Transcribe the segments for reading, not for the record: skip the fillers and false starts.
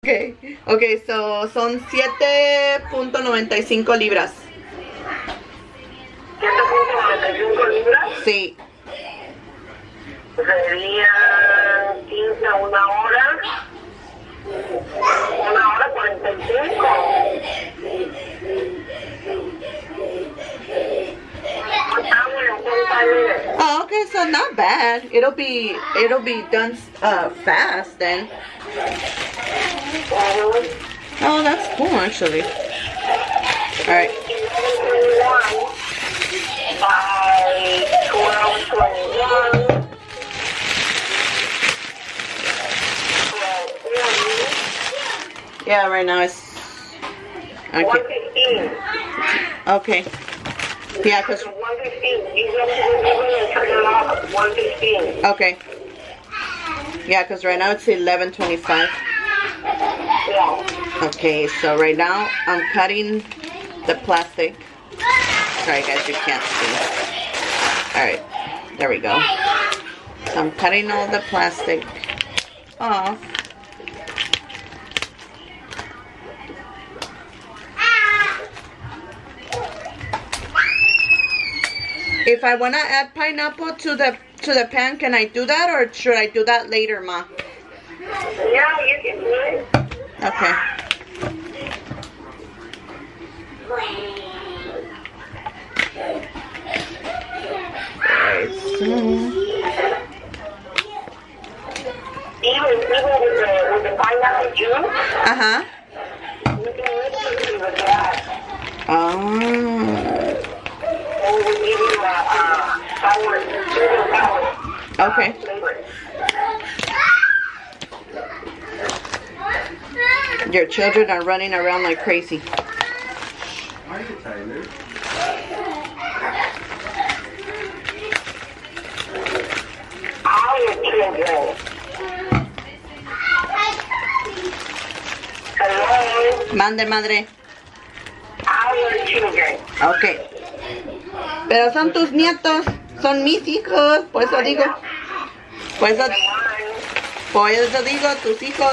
Okay. Okay, so son 7.95 libras. 7.95 libras. Sí. Serían 15 a una hora. 1 hora 45. Oh, okay, so not bad. It'll be done fast then. Oh, that's cool actually. All right. By 12:21. Yeah, right now it's okay. 1:15. Okay. Yeah, cause 1:15. He's going to turn it off. 1:15. okay. Yeah, cause right now it's 11:25. Yeah. Okay, so right now I'm cutting the plastic. Sorry guys, you can't see. Alright, there we go. So I'm cutting all the plastic off. If I wanna add pineapple to the pan, can I do that, or should I do that later, Ma? Yeah, you can do it. Okay. Alright, so Even with the pineapple juice, uh-huh. you can mix it with that. Oh. And we give you a sour, sweet and sour Okay. flavor. Your children are running around like crazy. Are you Tyler? Our children. Hello, Mande, madre. our children. Okay. Pero son tus nietos. Son mis hijos. Por eso digo. Por eso digo tus hijos.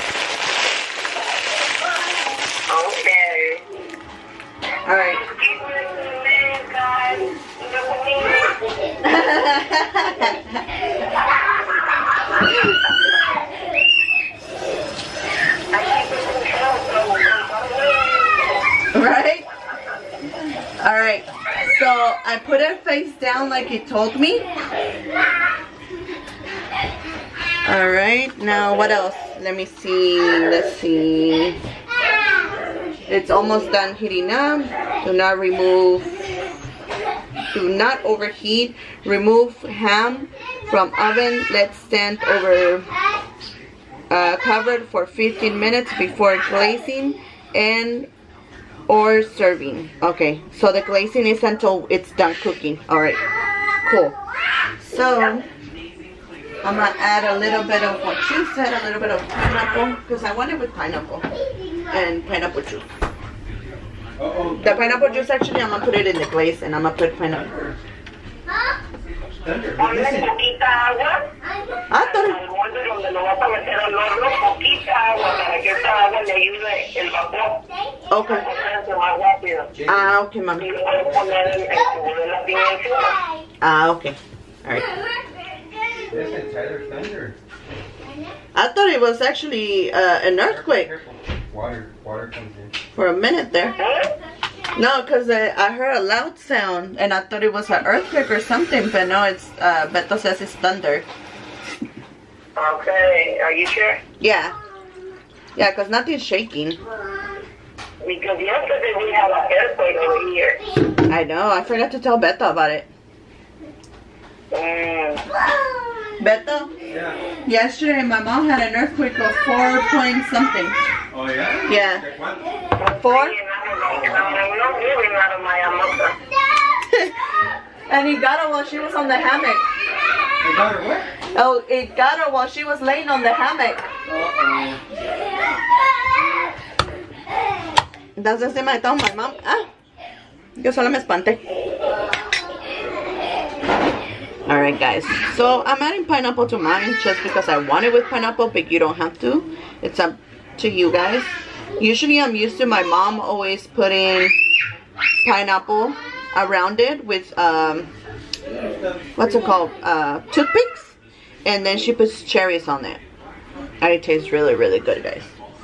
Okay. Alright. Right? Alright. So I put it face down like he told me. Alright. Now what else? Let me see. Let's see. It's almost done heating up. Do not overheat. Remove ham from oven. Let stand over covered for 15 minutes before glazing and or serving. Okay, so the glazing is until it's done cooking. All right, cool. So I'm gonna add a little bit of what you said, a little bit of pineapple, because I want it with pineapple and pineapple juice. The pineapple juice, actually, I'm gonna put it in the glaze, and I'm gonna put pineapple. Ponle poquita agua. Ah, Al molde donde lo vas a meter al horno, poquita agua para que esta agua le ayude el vapor okay. a cocerse más rápido. Ah, okay, mami. Y luego poner el jugo de la piña encima. Ah, okay. All right. This is Tyler Thunder. I thought it was actually an earthquake Careful. Water comes in. for a minute there. No, because I heard a loud sound and I thought it was an earthquake or something, but no, it's Beto says it's thunder. Okay, are you sure? Yeah. Yeah, because nothing's shaking. Because yesterday we had an earthquake over here. I know, I forgot to tell Beto about it. Beto, Yeah. yesterday my mom had an earthquake of 4 point something. Oh, yeah? Yeah. Check one. 4? And I'm not moving out of my hammock. And he got her while she was on the hammock. You got her what? Oh, it got her while she was laying on the hammock. Uh-oh. That's the same I told my mom. Ah, yo solo me espanté. Alright guys, so I'm adding pineapple to mine just because I want it with pineapple, but you don't have to. It's up to you guys. Usually I'm used to my mom always putting pineapple around it with what's it called, toothpicks, and then she puts cherries on it, and it tastes really, really good, guys.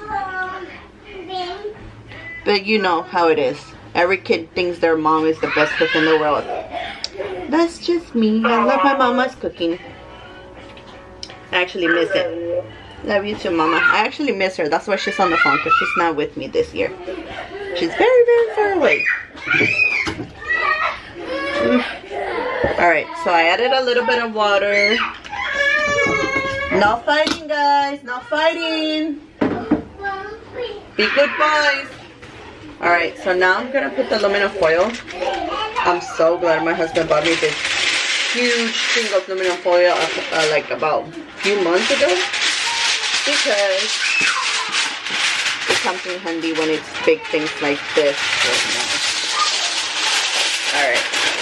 But you know how it is. Every kid thinks their mom is the best cook in the world. That's just me. I love my mama's cooking. I actually miss it. Love you too, mama. I actually miss her. That's why she's on the phone, because she's not with me this year. She's very, very far away. Alright, so I added a little bit of water. No fighting, guys. No fighting. Be good boys. Alright, so now I'm going to put the aluminum foil. I'm so glad my husband bought me this huge thing of aluminum foil like about a few months ago. Because it comes in handy when it's big things like this. Alright.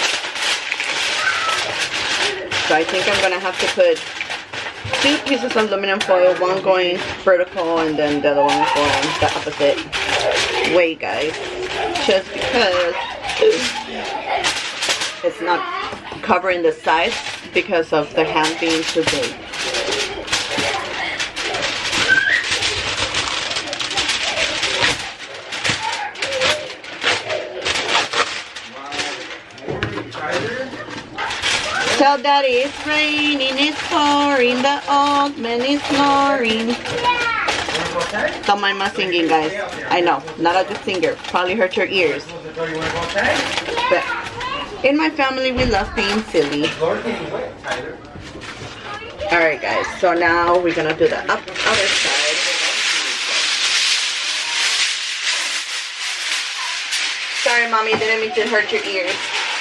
So I think I'm going to have to put 2 pieces of aluminum foil, one going vertical and then the other one going the opposite way, guys. Just because it's not covering the sides because of the ham being too big. Tell daddy it's raining, it's pouring, the old man is snoring. Don't mind my singing, guys. I know, not a good singer. Probably hurt your ears. But in my family, we love being silly. Alright, guys. So now we're gonna do the other side. Sorry, mommy, didn't mean to hurt your ears.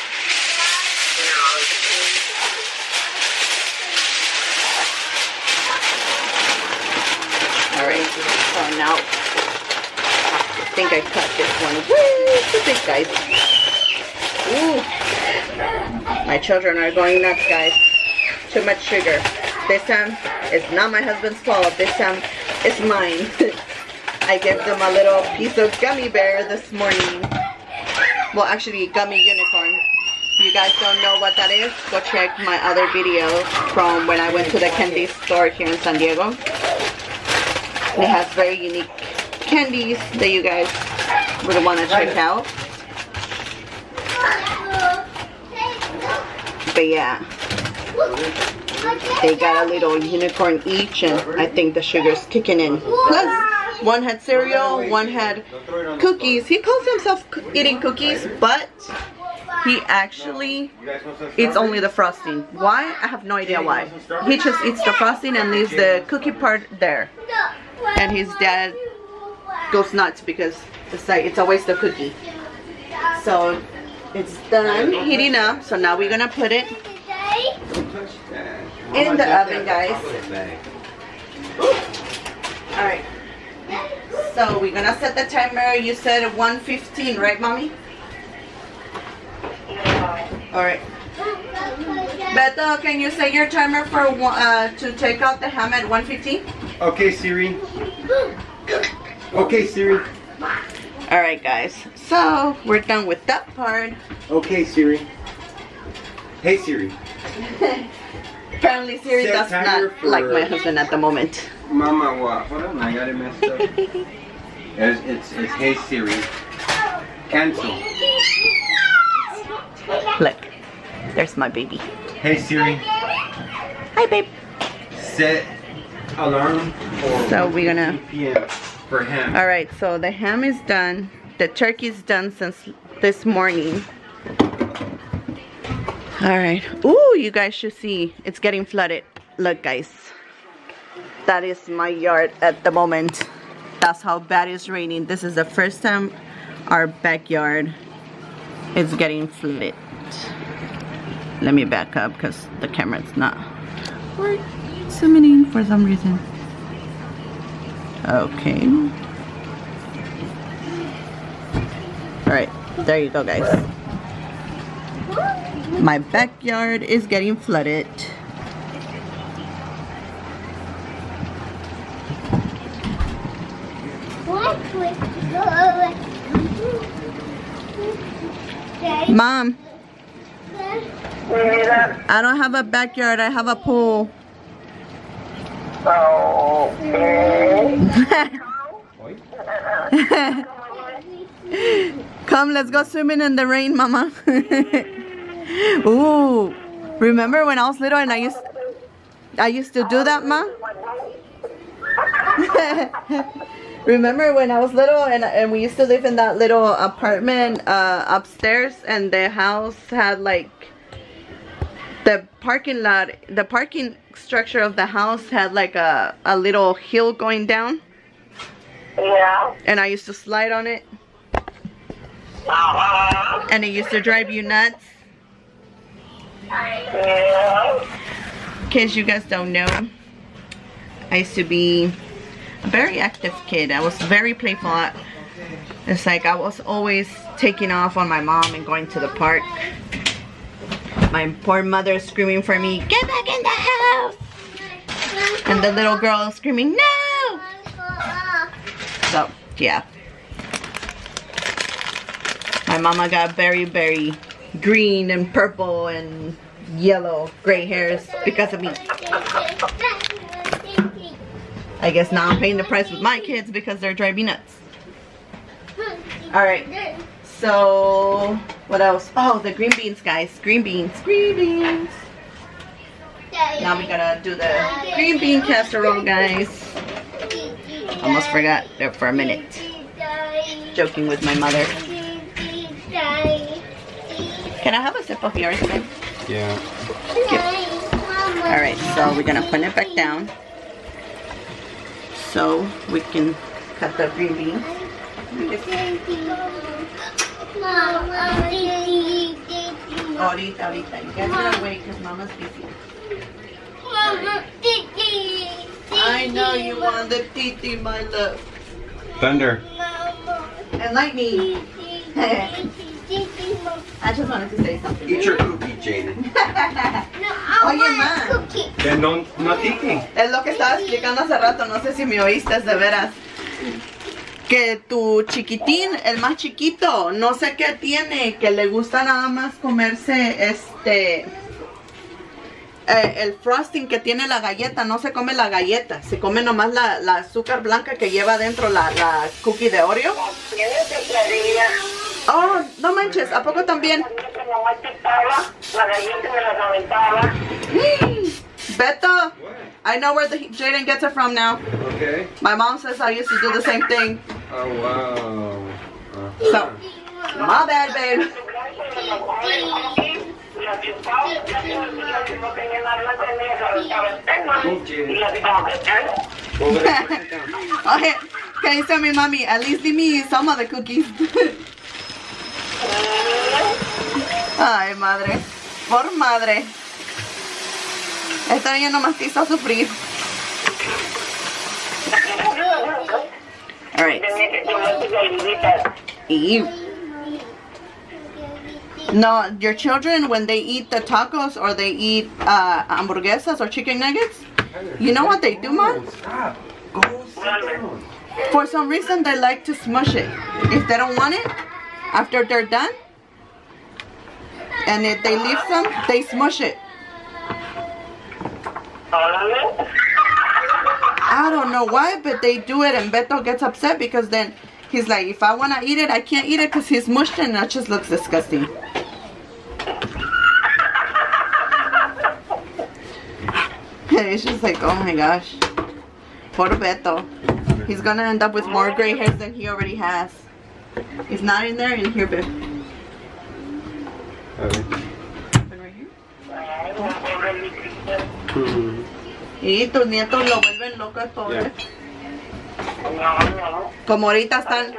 Alright, so now I think I cut this one way too big, guys. Ooh. My children are going nuts, guys. Too much sugar. This time, it's not my husband's fault. This time, it's mine. I gave them a little piece of gummy bear this morning. Well, actually, gummy unicorn. If you guys don't know what that is, go check my other video from when I went to the candy store here in San Diego. It has very unique candies that you guys would want to check out. But yeah, they got a little unicorn each, and I think the sugar's kicking in. Plus, one had cereal, one had cookies. He calls himself eating cookies, but he actually eats only the frosting. Why? I have no idea why. He just eats the frosting and leaves the cookie part there. And his dad goes nuts because it's always the cookie. So it's done heating up. So now we're gonna put it in the oven, guys. Alright. So we're gonna set the timer. You said 1:15, right, mommy? Alright. Beto, can you set your timer for to take out the ham at 1:15? Okay, Siri. Okay, Siri. Alright, guys. So, we're done with that part. Okay, Siri. Hey, Siri. Apparently, Siri does not like my husband at the moment. Mama, what? Hold on, I got it messed up. It's Hey, Siri. Cancel. Look. There's my baby. Hey, Siri. Hi, babe. Set alarm for so we're gonna 3 p.m. for ham. Alright, so the ham is done. The turkey's done since this morning. Alright. Ooh, you guys should see. It's getting flooded. Look, guys. That is my yard at the moment. That's how bad it's raining. This is the first time our backyard is getting flooded. Let me back up because the camera's not zooming in for some reason. Okay. Alright, there you go, guys. My backyard is getting flooded. Mom, I don't have a backyard, I have a pool. Come, let's go swimming in the rain, Mama. Ooh, remember when I was little and I used to do that, Ma? Remember when I was little and we used to live in that little apartment upstairs, and the house had like the parking lot, the parking structure of the house had like a little hill going down. Yeah. And I used to slide on it. And it used to drive you nuts. Yeah. In case you guys don't know, I used to be a very active kid. I was very playful. It's like I was always taking off on my mom and going to the park. My poor mother screaming for me, "Get back in the house!" And the little girl screaming, "No!" So, yeah. My mama got very, very green and purple and yellow, gray hairs because of me. I guess now I'm paying the price with my kids because they're driving nuts. Alright, so what else? Oh, the green beans, guys. Green beans. Green beans. Now we gotta do the green bean casserole, guys. Almost forgot there for a minute. Joking with my mother. Can I have a sip of yours, babe? Yeah. Alright, so we're gonna put it back down so we can cut the green beans. Ahorita. You guys gotta wait because Mama's busy. I know you want the titi, my love. Thunder. And lightning. I just wanted to say something. Eat your cookie, Jaden. Oye, ma. Then no titi. Es lo que estaba explicando hace rato, no sé si me oíste de veras. Que tu chiquitín, el más chiquito, no sé qué tiene, que le gusta nada más comerse el frosting que tiene la galleta, no se come la galleta, se come nomás la azúcar blanca que lleva dentro la cookie de Oreo. Oh, no manches, ¿a poco también? La galleta me las aventaba. Beto, I know where Jaden gets it from now. Okay. My mom says I used to do the same thing. Oh, wow. So, my bad, babe. Okay, can you tell me, mommy, at least leave me some of the cookies. Ay, madre. Por madre. Esta niña nomás te hizo sufrir. Alright. Ew. No, your children, when they eat the tacos or they eat hamburguesas or chicken nuggets, you know what they do, Mom? Stop. Go sit down. For some reason, they like to smush it. If they don't want it, after they're done, and if they leave some, they smush it. I don't know why, but they do it, and Beto gets upset because then he's like, if I want to eat it, I can't eat it because he's mushed it, and that just looks disgusting. And it's just like, oh my gosh. Poor Beto. He's going to end up with more gray hairs than he already has. It's not in there, in here, babe. Right here. Y tus nietos lo vuelven loco a todos. Yeah. Como ahorita están,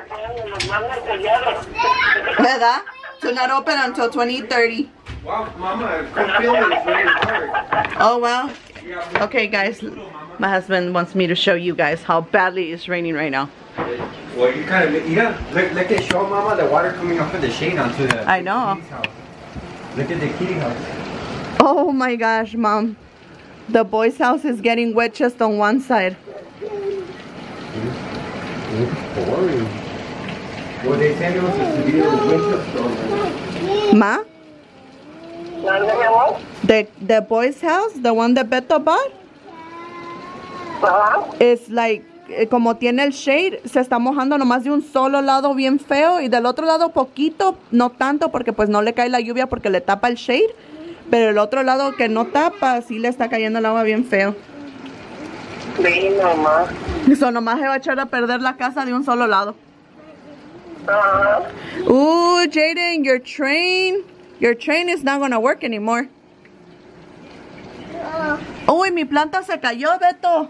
¿verdad? To not open until 2030. Wow, Mama, I feel it's really hard. Oh, well. Okay, guys. My husband wants me to show you guys how badly it's raining right now. Well, you gotta look at show Mama the water coming off of the shade onto the I know. kitty's house. Look at the kitty house. Oh my gosh, Mom. The boy's house is getting wet just on one side. boring. Well, they said it was a severe winter storm. Ma? ¿Dónde, mi amor? The boy's house, the one that Beto bought, Ajá. is like, como tiene el shade, se está mojando nomás de un solo lado bien feo y del otro lado poquito, no tanto porque pues no le cae la lluvia porque le tapa el shade, pero el otro lado que no tapa, sí le está cayendo el agua bien feo. Sí, nomás. Eso nomás se va a echar a perder la casa de un solo lado. Ajá. Jaden, your train is not gonna work anymore. Oh, y mi planta se cayó, Beto.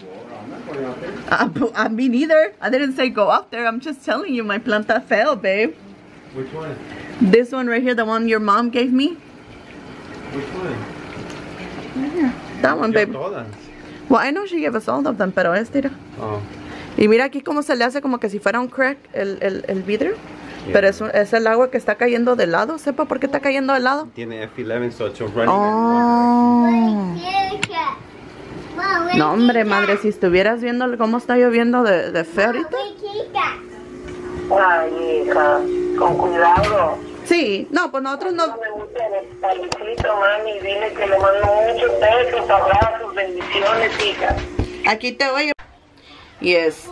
Me neither. I didn't say go out there. I'm just telling you my planta fell, babe. Which one? This one right here, the one your mom gave me. Which one? That one, babe. Todas. Well, I know she gave us all of them, pero mira. Oh. Y mira aquí cómo se le hace como que si fuera un crack el vidrio. Pero es el agua que está cayendo de lado. ¿Sepa por qué está cayendo de lado? Tiene F11, so it's running. Oh. No, hombre, madre, si estuvieras viendo cómo está lloviendo de feo ahorita. Ay, hija, con cuidado. Sí, no, pues nosotros no. Me gusta el felicito, mami. Dile que le mando muchos besos, abrazos, bendiciones, hija. Aquí te voy. Y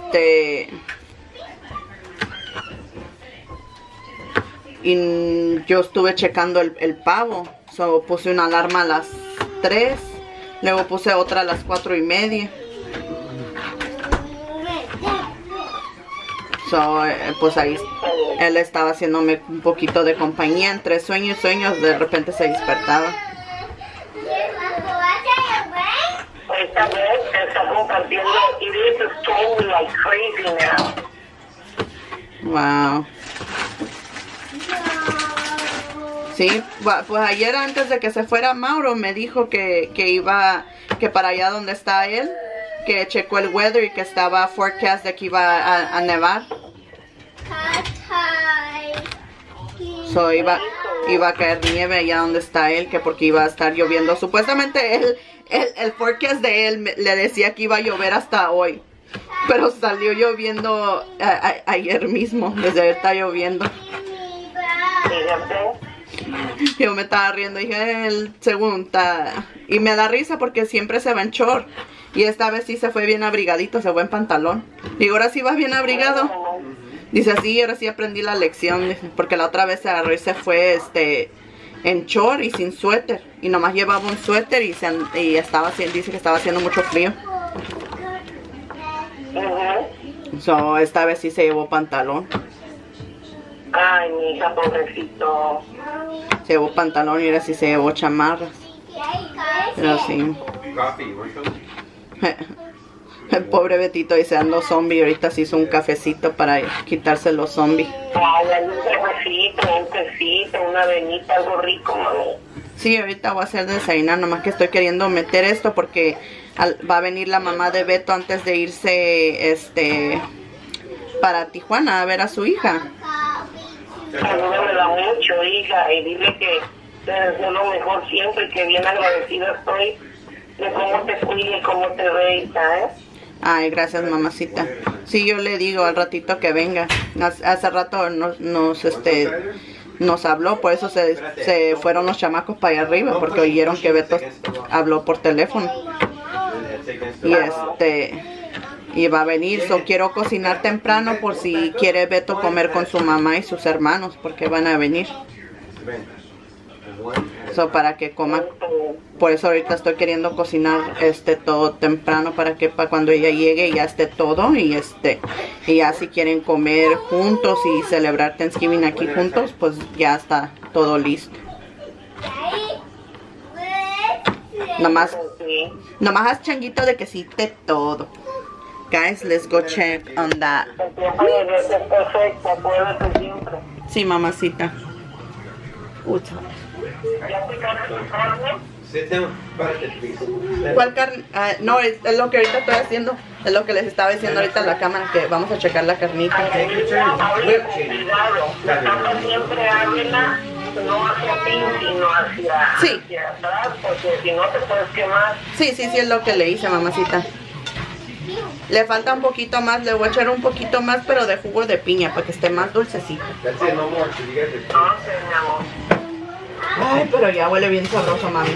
y yo estuve checando el pavo. So, puse una alarma a las 3. Luego puse otra a las 4:30. So, pues ahí él estaba haciéndome un poquito de compañía. Entre sueños y sueños, de repente se despertaba. Esta vez está compartiendo. It is totally like crazy now. Wow. Sí, pues ayer antes de que se fuera Mauro me dijo que para allá donde está él, que checó el weather y que estaba forecast de que iba a nevar. So iba a caer nieve allá donde está él, que porque iba a estar lloviendo. Supuestamente el forecast de él le decía que iba a llover hasta hoy, pero salió lloviendo ayer mismo. Desde ayer está lloviendo. Yo me estaba riendo, dije, el segundo y me da risa porque siempre se va en short y esta vez sí se fue bien abrigadito, se fue en pantalón. Digo, ahora sí vas bien abrigado. Dice, sí, ahora sí aprendí la lección, dice, porque la otra vez se agarró y se fue en short y sin suéter y nomás llevaba un suéter y dice que estaba haciendo mucho frío. So, esta vez sí se llevó pantalón. Ay, mi hija, pobrecito. Se llevó pantalón y ahora sí se llevó chamarras. Pero sí. El pobre Betito dice ando zombie. Ahorita se hizo un cafecito para quitarse los zombies. Ay, un tecito, una avenita, algo rico, mami. Sí, ahorita voy a hacer desayunar. Nomás que estoy queriendo meter esto porque va a venir la mamá de Beto antes de irse para Tijuana a ver a su hija. Salúdamela mucho, hija, y dile que te deseo lo mejor siempre, que bien agradecida estoy de cómo te cuide y cómo te ve, hija, ¿eh? Ay, gracias, mamacita. Sí, yo le digo al ratito que venga. Hace rato nos habló, por eso se fueron los chamacos para allá arriba, porque oyeron que Beto habló por teléfono. Y va a venir, quiero cocinar temprano por si quiere Beto comer con su mamá y sus hermanos, porque van a venir. Para que coma. Por eso ahorita estoy queriendo cocinar todo temprano para cuando ella llegue ya esté todo y ya si quieren comer juntos y celebrar Thanksgiving aquí juntos, pues ya está todo listo. Nomás haz changuito de que sí te todo. Guys, let's go check on that. Sí, mamacita. ¿Cuál carne? No, es lo que ahorita estoy haciendo. Es lo que les estaba diciendo ahorita en la cámara, que vamos a checar la carnita. Siempre ábrela, no hacia ti, sino hacia atrás, porque si no te puedes quemar. Sí, es lo que le hice, mamacita. Le falta un poquito más, le voy a echar un poquito más, pero de jugo de piña para que esté más dulcecito. That's it, no more. So you guys are... No sé, mi amor. Ay, pero ya huele bien sabroso, mami.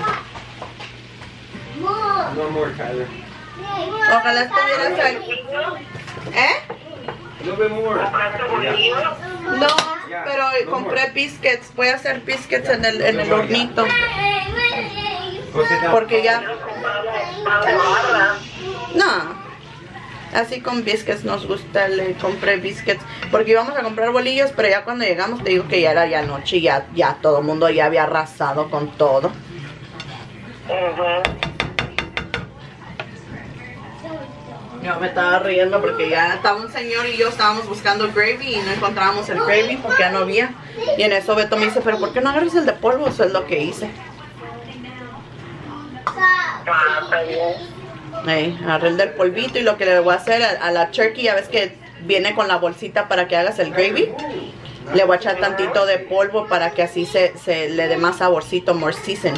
No more, Tyler. Ojalá estuvieras aquí. ¿Eh? A little bit more. ¿Compraste bolillos? No, pero compré biscuits. Voy a hacer biscuits en el hornito. Go sit down. Porque ya... Quiero comprarle pan de barra. No. Así con biscuits nos gusta, le compré biscuits. Porque íbamos a comprar bolillos, pero ya cuando llegamos te digo que ya era ya noche y ya todo el mundo ya había arrasado con todo. Yo me estaba riendo porque ya estaba un señor y yo estábamos buscando gravy y no encontrábamos el gravy porque ya no había. Y en eso Beto me dice, pero ¿por qué no agarras el de polvo? Eso es lo que hice. Ah, está bien. Agarré el del polvito y lo que le voy a hacer a la turkey, ya ves que viene con la bolsita para que hagas el gravy. Le voy a echar tantito de polvo para que así se le dé más saborcito, more season.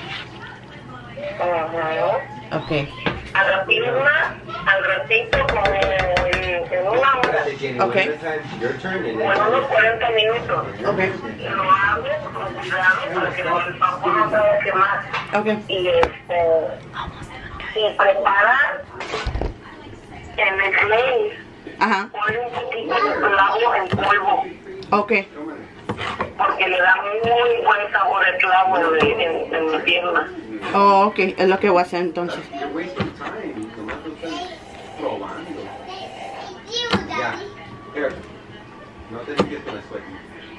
Ok. Al ratito como en una hora. Okay. Your turn and Bueno, unos 40 minutos. Ok. Lo abres con cuidado para que el vapor no se vaya a quemar. Ok. Y si preparas en el glaze, Ajá. ponle un poquito de clavo en polvo. Ok. Porque le da muy buen sabor el clavo en mi pierna. Oh, ok. Es lo que voy a hacer entonces. you're wasting time. Nomás lo estás probando. Ya. Here. No te limpies con la suerte.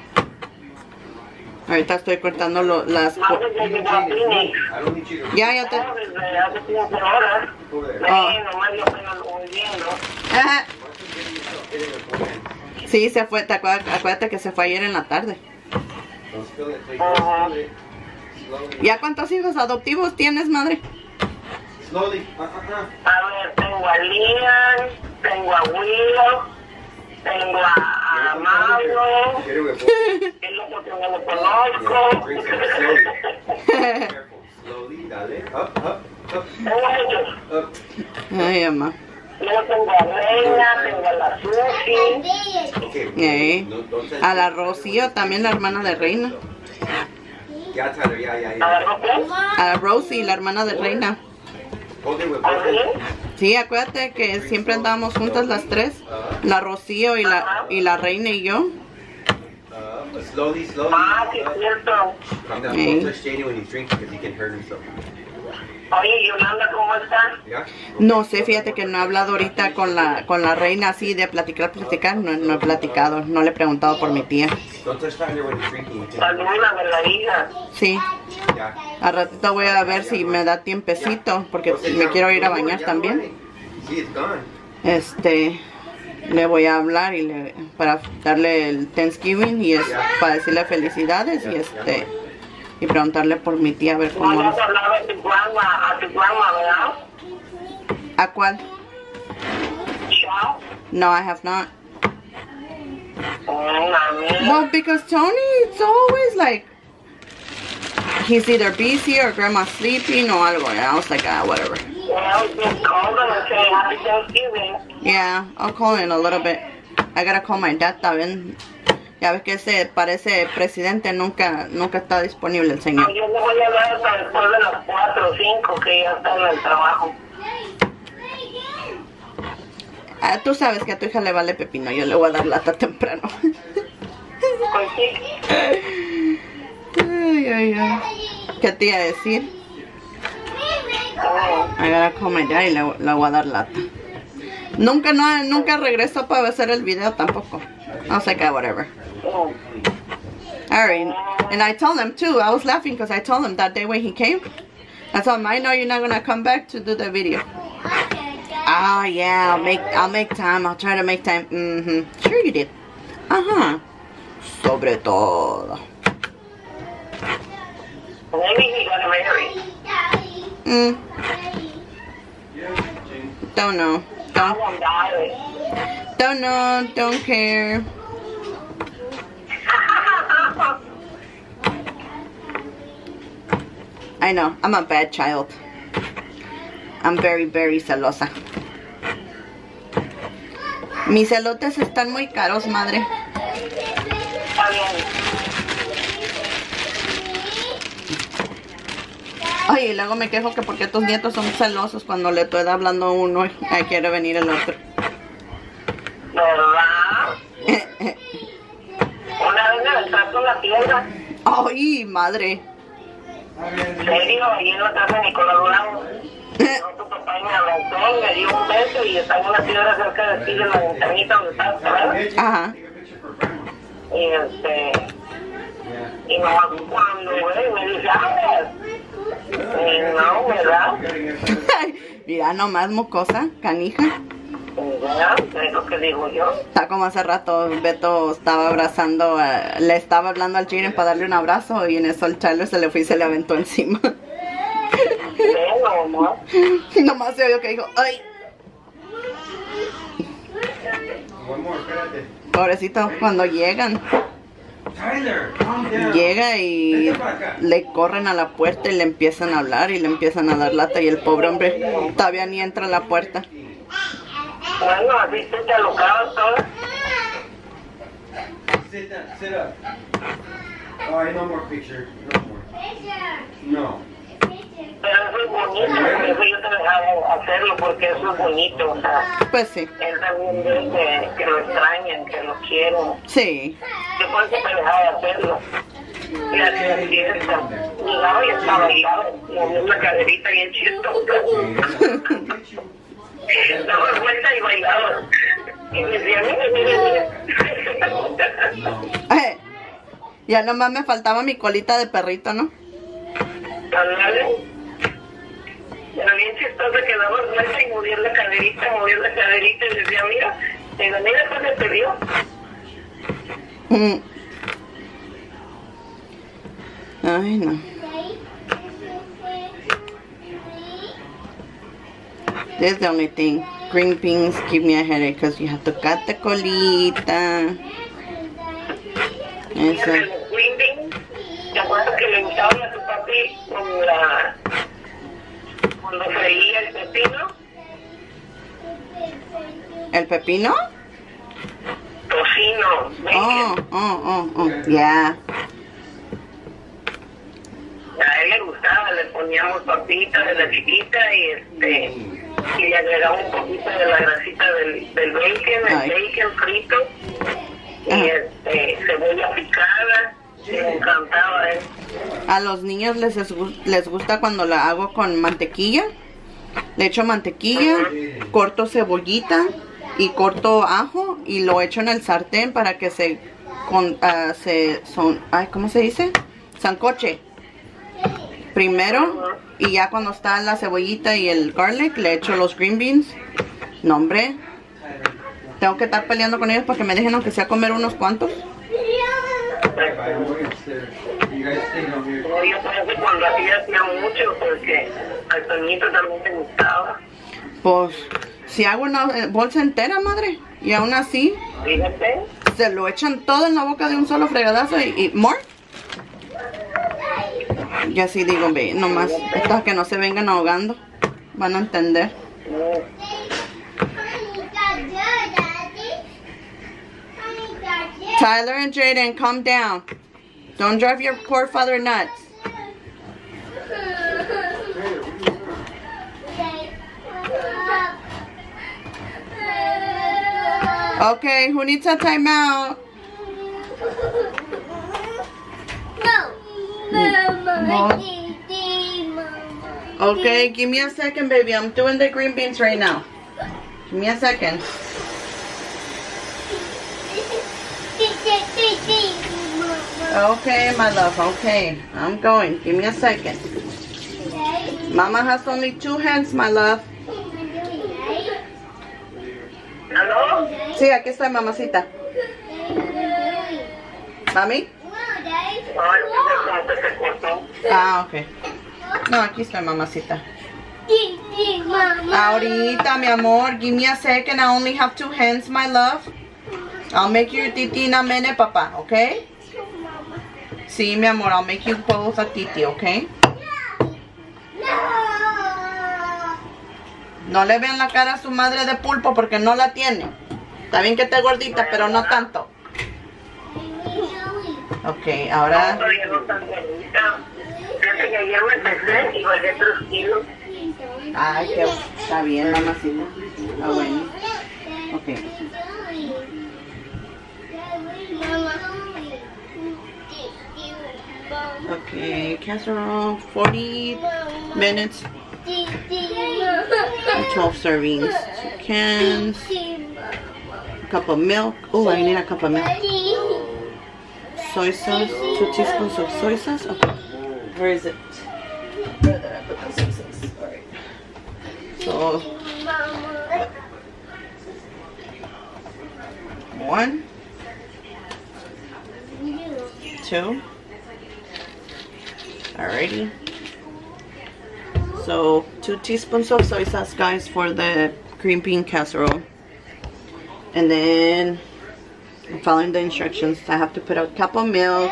Ahorita estoy cortando las... Más desde que llegó a Phoenix. I don't need you to... Ya te... No, desde hace 5 horas. Over there. Nomás yo apenas lo voy viendo. Ajá. Watch him getting yourself hitting with both hands. Sí, se fue. Acuérdate que se fue ayer en la tarde. Don't spill it, please. Don't spill it. Slowly. ¿Ya cuántos hijos adoptivos tienes, madre? Slowly. A ver, tengo a Lian, tengo a Willow, tengo a Mauro, Get it with both hands. que es lo que no lo Yeah, conozco. drink some slowly. Careful. Slowly, dale. Up, up, up, Tengo muchos. up. Ay, mamá. Luego tengo a Reina, tengo a la Susi. Okay. No, don't touch A la it. Rocío, también la hermana de Reina. Yeah, Tyler. Yeah, yeah, A yeah. ver, ¿no? A la Rosie, la hermana de Reina. Hold it with both ¿Así? hands. Sí, acuérdate que siempre andábamos juntas las tres. La Rocío y la Reina y yo. Slowly, slowly. Ah, sí, es cierto. Calm down. Okay. Don't touch Janie when he's drinking because he can hurt himself. Oye, Yolanda, ¿cómo estás? Yeah? No sé, fíjate que no he hablado ahorita con la Reina así de platicar. No he platicado, no le he preguntado por mi tía. Don't touch Tyler when he's drinking. You can... Salúdame, la hija. Sí, Yeah. al ratito voy a ver si me da tiempecito porque me quiero ir a bañar también. See, it's gone. Le voy a hablar para darle el Thanksgiving y para decirle felicidades y preguntarle por mi tía a ver No cómo has hablado a tu grandma, ¿verdad? ¿A cuál? Chao. No, I have not. Mami. Well, because Tony, it's always like he's either busy or grandma's sleeping or algo. And I was like, whatever. Well, just call them and say happy Thanksgiving. Yeah, I'll call in a little bit. I gotta call my dad también. Ya ves que ese parece presidente, nunca está disponible el señor. Yo le voy a hablar hasta después de las 4 o 5 que ya está en el trabajo. Tú sabes que a tu hija le vale pepino, yo le voy a dar lata temprano. Pues sí. Ay. ¿Qué te iba a decir? I gotta call my dad y le voy a dar lata. Nunca regresó para hacer el video tampoco. I was like, whatever. Alright, and I told him too, I was laughing because I told him that day when he came, I told him, I know you're not gonna come back to do the video. Oh yeah, I'll make time, I'll try to make time. Sure you did. Sobre todo. Maybe he got married. Don't know. I won't die. Don't know, don't care. I know, I'm a bad child. I'm very, very celosa. Mis elotes están muy caros, madre. Está bien. Ay, y luego me quejo que porque tus nietos son celosos cuando le estoy hablando a uno y ahí quiere venir el otro. ¿Verdad? Una vez me entraste en la tienda. Ay, madre. En serio, ahí en la casa de Nicolás Bravo. Tu papá me abrazó, me dio un beso y estaba en una piedra cerca de ti, de la ventanita donde estabas parada. Ajá. Y nomás cuando me dice, no, ¿verdad? Mira nomás, mocosa, canija. Ya, es lo que digo yo. Está como hace rato Beto estaba abrazando, le estaba hablando al Jiren para darle un abrazo y en eso el Tyler se le fue y se le aventó encima. No. Nomás se oyó que dijo, ay. Pobrecito, cuando llegan. Llega y le corren a la puerta y le empiezan a hablar y le empiezan a dar lata y el pobre hombre todavía ni entra a la puerta. Bueno, así te alocabas todo. Sit up. Oh, no more picture. No. Pero eso es bonito, por eso yo te dejaba hacerlo, porque eso es bonito, o sea. Pues sí. Él también dice que lo extrañan, que lo quieren. Sí. Yo por eso te dejaba hacerlo. Y así es cierto. Llegaba y estaba bailando, moviendo la caderita bien chistosa. Daba vuelta y bailaba. Y me decía, mira. Ya nomás me faltaba mi colita de perrito, ¿no? Ándale. Era bien chistosa que daba vuelta y movía la caderita y decía, mira, pues se perdió. Ay, no. This is the only thing. Green beans give me a headache because you have to cut the colita. Eso. Green beans, ¿te acuerdas que le gustaban a tu papi cuando freía el pepino? ¿El pepino? Tocino. Oh, yeah. A él le gustaba, le poníamos papitas de la chiquita y le agregaba un poquito de la grasita del bacon, el bacon frito y cebolla picada. Me encantaba, A los niños les gusta cuando la hago con mantequilla. Le echo mantequilla, corto cebollita y corto ajo y lo echo en el sartén para que ¿cómo se dice? Sancoche. Primero, y ya cuando está la cebollita y el garlic, le echo los green beans. No, hombre. Tengo que estar peleando con ellos para que me dejen aunque sea comer unos cuantos. Yo parece cuando hacía mucho porque al Toñito también me gustaba. Pues, si hago una bolsa entera, madre, y aún así, Fíjate. se lo echan todo en la boca de un solo fregadazo y more. Y así digo, ve, nomás, estos que no se vengan ahogando, van a entender. Tyler and Jaden, calm down. Don't drive your poor father nuts. Okay, who needs a timeout? Okay, give me a second, baby. I'm doing the green beans right now. Give me a second. Okay, my love. Okay, I'm going. Give me a second. Mama has only 2 hands, my love. ¿Aló? Sí, aquí estoy, mamacita. ¿Mami? Ah, ok. No, aquí estoy, mamacita. Ahorita, mi amor. Give me a second. I only have 2 hands, my love. I'll make you titi in a minute, papá, okay? Sí, mi amor. I'll make you both a titi, okay? No le vean la cara a su madre de pulpo porque no la tiene. Está bien que esté gordita, pero no tanto. Ok, ahora... No, todavía no tan gordita. Fíjate que ayer me pesé y bajé 3 kilos. Ay, que está bien, mamacita. Está bueno. Ok. Okay, casserole, 40 minutes, 12 servings, 2 cans, a cup of milk. Oh, I need a cup of milk. Soy sauce, 2 teaspoons of soy sauce. Okay, where is it? Where did I put the soy sauce? Alright. So, 1, 2. Alrighty. So 2 teaspoons of soy sauce, guys, for the green bean casserole. And then following the instructions, I have to put a cup of milk,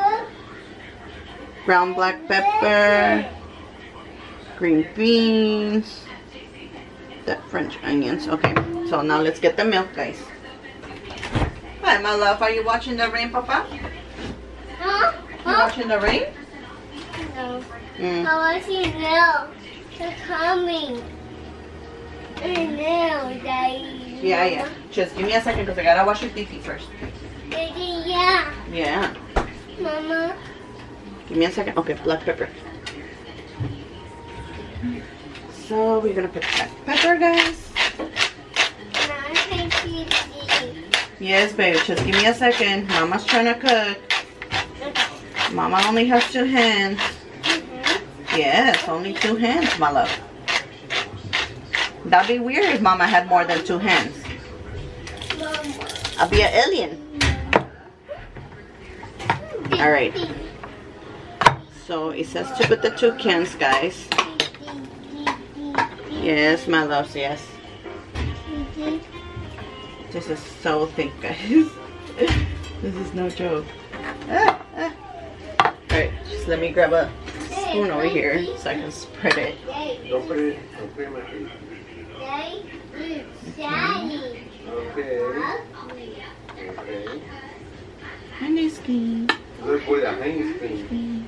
ground black pepper, green beans, the French onions. Okay, so now let's get the milk, guys. Hi, my love. Are you watching the rain, Papa? Huh? You watching the rain? No. Mm. I want you now. They're coming. I know, Daddy. Yeah. Just give me a second because I gotta wash your teeth first. Daddy, yeah. Yeah. Mama. Give me a second. Okay, black pepper. So we're gonna put black pepper, guys. Now thank you, Daddy. Yes, baby. Just give me a second. Mama's trying to cook. Mama only has 2 hands. Yes, only 2 hands, my love. That'd be weird if Mama had more than 2 hands. Mama. I'll be an alien. Alright. So it says to put the 2 cans, guys. Yes, my loves, yes. This is so thick, guys. This is no joke. Alright, just let me grab a spoon over here so I can spread it. Don't put it in my face. Okay. Honey skin. Look for the honey skin.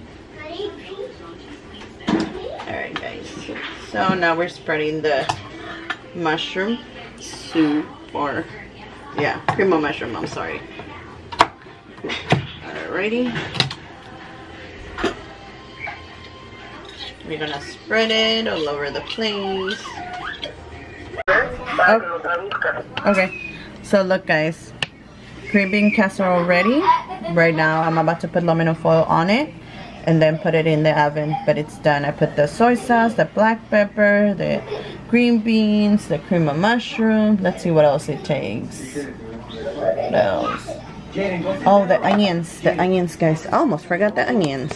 Alright, guys. So now we're spreading the mushroom soup, or yeah, cream of mushroom, I'm sorry. Alrighty. We're gonna spread it all over the place. Okay, so look, guys, green bean casserole ready. Right now I'm about to put aluminum foil on it and then put it in the oven, but it's done. I put the soy sauce, the black pepper, the green beans, the cream of mushroom. Let's see what else it takes. What else? Oh, the onions, guys. I almost forgot the onions.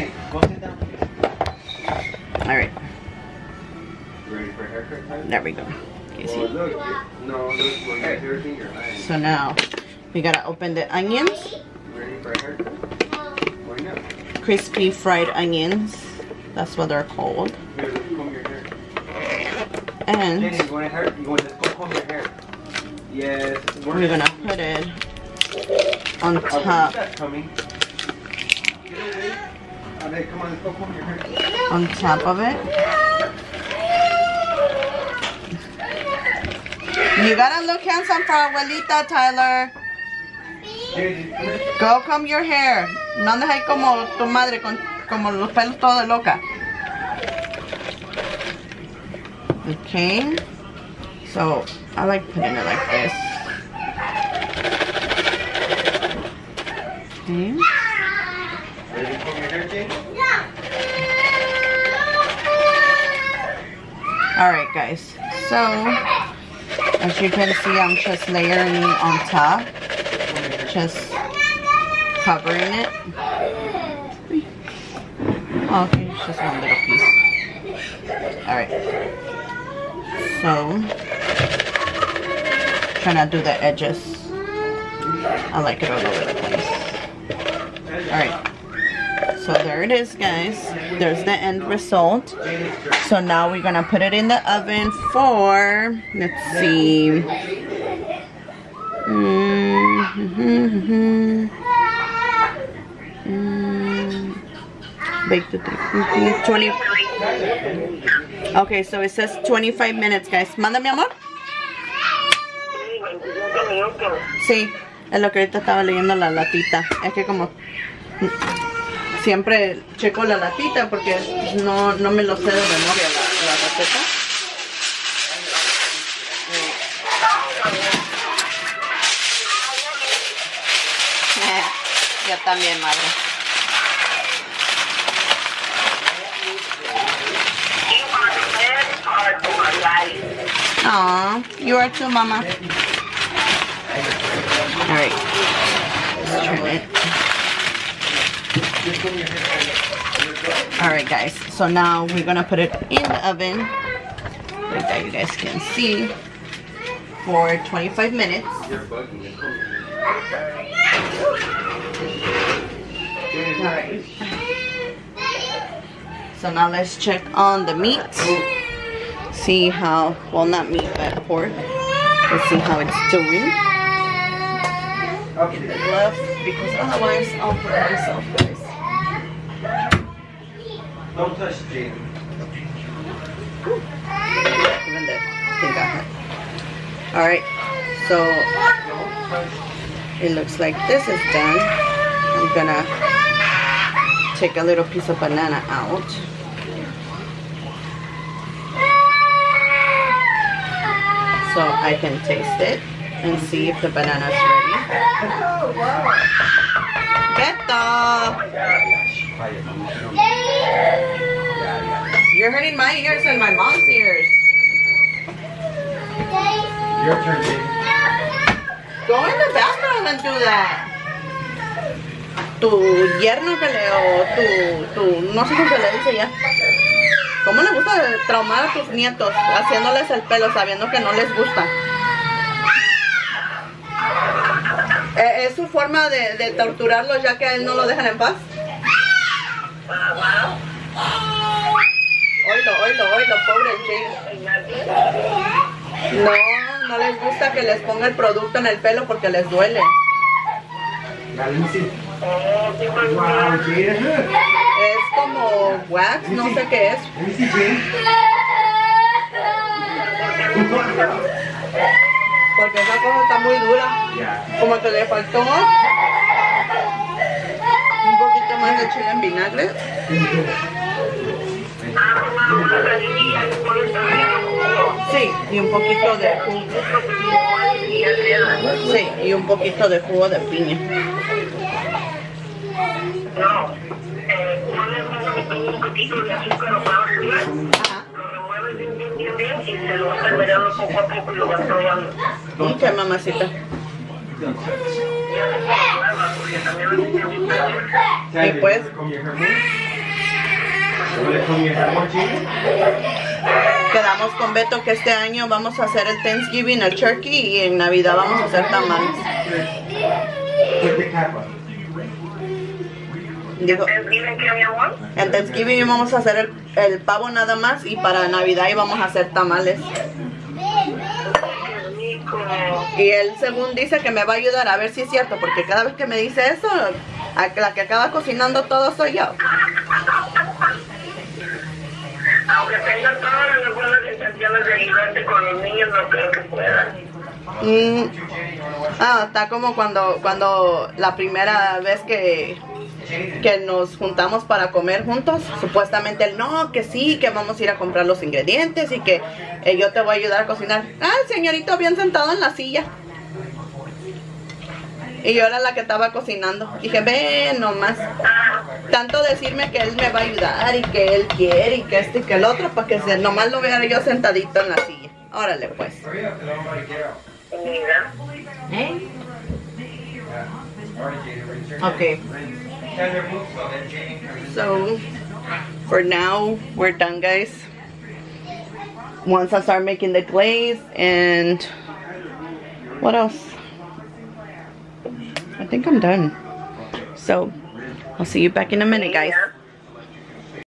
Alright, Ready for a haircut time? there we go. You see? Look, no, look, when I hear your eyes. So now we gotta open the onions. Ready for a haircut? Why not? Crispy fried onions, that's what they're called. Here, let's comb your hair. And Jenny, you want to let's go comb your hair. Yes. we're gonna put it on top. That's coming. Get away. Alright, come on, let's go comb your hair. On top of it. You gotta look handsome for abuelita, Tyler. Go comb your hair. No andes ahí como tu madre con como los pelos todos de loca. Okay. So I like putting it like this. Okay. Ready to comb your hair, Jenny? Alright, guys. So as you can see, I'm just layering on top. Just covering it. Okay, it's just one little piece. Alright. So, trying to do the edges. I like it all over the place. Alright. So there it is, guys. There's the end result. So now we're gonna put it in the oven for, let's see, Bake to 20. Okay, so it says 25 minutes, guys. Manda, mi amor. Sí, es lo que ahorita estaba leyendo la latita. Es que como siempre checo la latita porque no me lo sé de memoria la receta. Yo también, madre. Aw, you are too, mama. Alright. Let's turn it. Alright, guys. So now we're gonna put it in the oven, like that you guys can see, for 25 minutes. Alright. So now let's check on the meat. See how, well, not meat, but pork. Let's see how it's doing. Get the glove, because otherwise I'll put it myself, guys. Don't touch Jane. Even the thing got hurt. Alright, so it looks like this is done. I'm gonna take a little piece of banana out. So I can taste it and see if the banana is ready. Beto! You're hurting my ears and my mom's ears. Your turn, Jane. Go in the bathroom and do that. Tu yerno que le, o no sé cómo se le dice ya. ¿Cómo le gusta traumar a tus nietos haciéndoles el pelo sabiendo que no les gusta? ¿Es su forma de torturarlos ya que a él no lo dejan en paz? Oilo, pobre Jane. No les gusta que les ponga el producto en el pelo porque les duele. Es como wax, no sé qué es. Porque esa cosa está muy dura. Como que le faltó un poquito más de chile en vinagre. Sí, y un poquito de jugo. Sí, y un poquito de jugo de piña. Un poquito de azúcar o para arriba, lo remueves bien y se lo vas agregando poco a poco y lo vas probando. Ok, mamacita. Y pues quedamos con Beto que este año vamos a hacer el Thanksgiving, el turkey, y en Navidad vamos a hacer tamales. Digo, en Thanksgiving vamos a hacer el pavo nada más, y para Navidad íbamos a hacer tamales. Y él según dice que me va a ayudar, a ver si es cierto, porque cada vez que me dice eso, la que acaba cocinando todo soy yo. Aunque tenga todas las buenas intenciones de ayudarte con los niños, no creo que pueda. Está como cuando la primera vez que nos juntamos para comer juntos, supuestamente él, no, que sí, que vamos a ir a comprar los ingredientes y que yo te voy a ayudar a cocinar. El señorito bien sentado en la silla. Y yo era la que estaba cocinando. Dije, ven nomás. Tanto decirme que él me va a ayudar y que él quiere y que esto y que el otro, para que nomás lo vea yo sentadito en la silla. Órale pues. ¿Eh? Okay. So, for now, we're done, guys. Once I start making the glaze, and what else? I think I'm done. So, I'll see you back in a minute, guys.